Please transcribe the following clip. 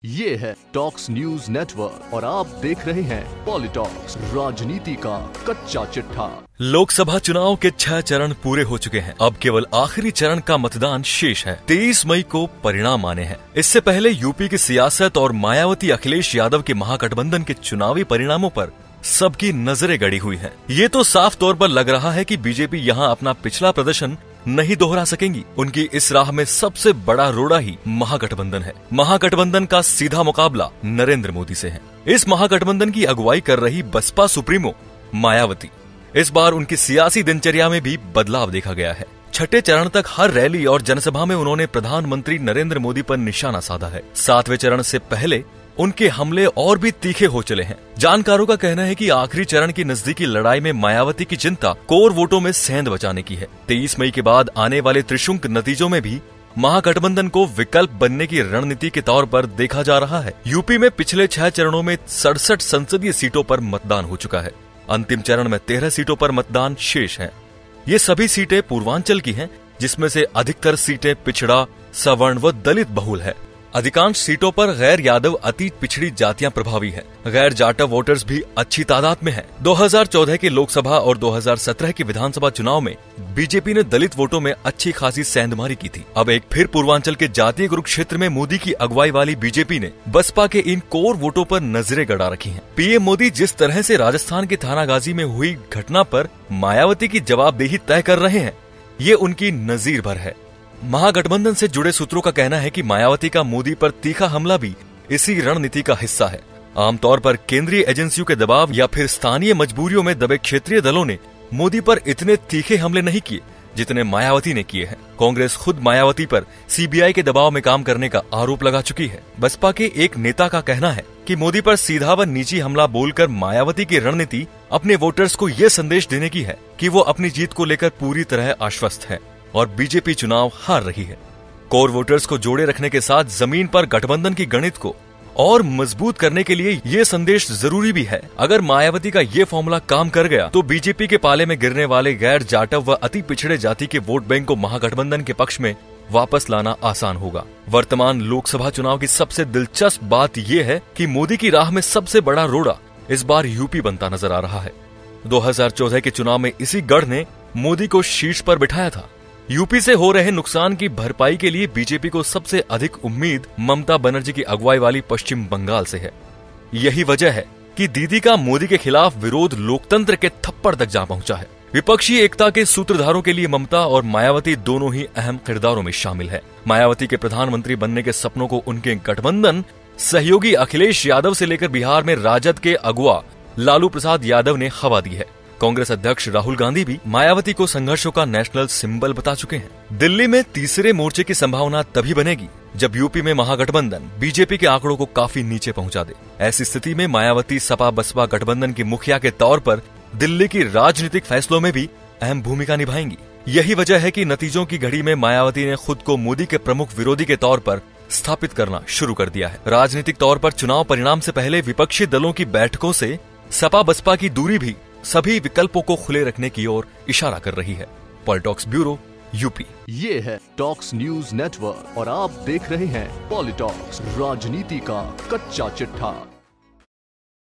ये है talks news network और आप देख रहे हैं पॉलिटॉक्स, राजनीति का कच्चा चिट्ठा। लोकसभा चुनाव के 6 चरण पूरे हो चुके हैं। अब केवल आखिरी चरण का मतदान शेष है। 23 मई को परिणाम आने हैं। इससे पहले यूपी की सियासत और मायावती अखिलेश यादव के महागठबंधन के चुनावी परिणामों पर सबकी नजरें गड़ी हुई हैं। ये तो साफ तौर पर लग रहा है कि बीजेपी यहां अपना पिछला प्रदर्शन नहीं दोहरा सकेंगी। उनकी इस राह में सबसे बड़ा रोड़ा ही महागठबंधन है। महागठबंधन का सीधा मुकाबला नरेंद्र मोदी से है। इस महागठबंधन की अगुवाई कर रही बसपा सुप्रीमो मायावती, इस बार उनकी सियासी दिनचर्या में भी बदलाव देखा गया है। छठे चरण तक हर रैली और जनसभा में उन्होंने प्रधानमंत्री नरेंद्र मोदी पर निशाना साधा है। 7वें चरण से पहले उनके हमले और भी तीखे हो चले हैं। जानकारों का कहना है कि आखिरी चरण की नजदीकी लड़ाई में मायावती की चिंता कोर वोटों में सेंध बचाने की है। 23 मई के बाद आने वाले त्रिशंकु नतीजों में भी महागठबंधन को विकल्प बनने की रणनीति के तौर पर देखा जा रहा है। यूपी में पिछले 6 चरणों में 67 संसदीय सीटों पर मतदान हो चुका है। अंतिम चरण में 13 सीटों पर मतदान शेष है। ये सभी सीटें पूर्वांचल की हैं, जिसमें से अधिकतर सीटें पिछड़ा, सवर्ण व दलित बहुल है। अधिकांश सीटों पर गैर यादव अति पिछड़ी जातियां प्रभावी हैं। गैर जाटव वोटर्स भी अच्छी तादाद में हैं। 2014 के लोकसभा और 2017 के विधानसभा चुनाव में बीजेपी ने दलित वोटों में अच्छी खासी सेंधमारी की थी। अब एक फिर पूर्वांचल के जातीय कुरुक्षेत्र में मोदी की अगुवाई वाली बीजेपी ने बसपा के इन कोर वोटों पर नजरें गड़ा रखी हैं। पीएम मोदी जिस तरह से राजस्थान के थानागाजी में हुई घटना पर मायावती की जवाबदेही तय कर रहे हैं, ये उनकी नजीर भर है। महागठबंधन से जुड़े सूत्रों का कहना है कि मायावती का मोदी पर तीखा हमला भी इसी रणनीति का हिस्सा है। आमतौर पर केंद्रीय एजेंसियों के दबाव या फिर स्थानीय मजबूरियों में दबे क्षेत्रीय दलों ने मोदी पर इतने तीखे हमले नहीं किए जितने मायावती ने किए हैं। कांग्रेस खुद मायावती पर सीबीआई के दबाव में काम करने का आरोप लगा चुकी है। बसपा के एक नेता का कहना है कि मोदी पर सीधा व निजी हमला बोलकर मायावती की रणनीति अपने वोटर्स को ये संदेश देने की है कि वो अपनी जीत को लेकर पूरी तरह आश्वस्त है और बीजेपी चुनाव हार रही है। कोर वोटर्स को जोड़े रखने के साथ जमीन पर गठबंधन की गणित को और मजबूत करने के लिए ये संदेश जरूरी भी है। अगर मायावती का ये फॉर्मूला काम कर गया तो बीजेपी के पाले में गिरने वाले गैर जाटव व अति पिछड़े जाति के वोट बैंक को महागठबंधन के पक्ष में वापस लाना आसान होगा। वर्तमान लोकसभा चुनाव की सबसे दिलचस्प बात यह है कि मोदी की राह में सबसे बड़ा रोड़ा इस बार यूपी बनता नजर आ रहा है। 2014 के चुनाव में इसी गढ़ ने मोदी को शीर्ष पर बिठाया था। यूपी से हो रहे नुकसान की भरपाई के लिए बीजेपी को सबसे अधिक उम्मीद ममता बनर्जी की अगुवाई वाली पश्चिम बंगाल से है। यही वजह है कि दीदी का मोदी के खिलाफ विरोध लोकतंत्र के थप्पड़ तक जा पहुंचा है। विपक्षी एकता के सूत्रधारों के लिए ममता और मायावती दोनों ही अहम किरदारों में शामिल है। मायावती के प्रधानमंत्री बनने के सपनों को उनके गठबंधन सहयोगी अखिलेश यादव से लेकर बिहार में राजद के अगुवा लालू प्रसाद यादव ने हवा दी है। कांग्रेस अध्यक्ष राहुल गांधी भी मायावती को संघर्षों का नेशनल सिंबल बता चुके हैं। दिल्ली में तीसरे मोर्चे की संभावना तभी बनेगी जब यूपी में महागठबंधन बीजेपी के आंकड़ों को काफी नीचे पहुंचा दे। ऐसी स्थिति में मायावती सपा बसपा गठबंधन की मुखिया के तौर पर दिल्ली की राजनीतिक फैसलों में भी अहम भूमिका निभाएंगी। यही वजह है कि नतीजों की घड़ी में मायावती ने खुद को मोदी के प्रमुख विरोधी के तौर पर स्थापित करना शुरू कर दिया है। राजनीतिक तौर पर चुनाव परिणाम से पहले विपक्षी दलों की बैठकों से सपा बसपा की दूरी भी सभी विकल्पों को खुले रखने की ओर इशारा कर रही है। Politalks bureau UP. ये है टॉक्स न्यूज नेटवर्क और आप देख रहे हैं पॉलिटॉक्स, राजनीति का कच्चा चिट्ठा।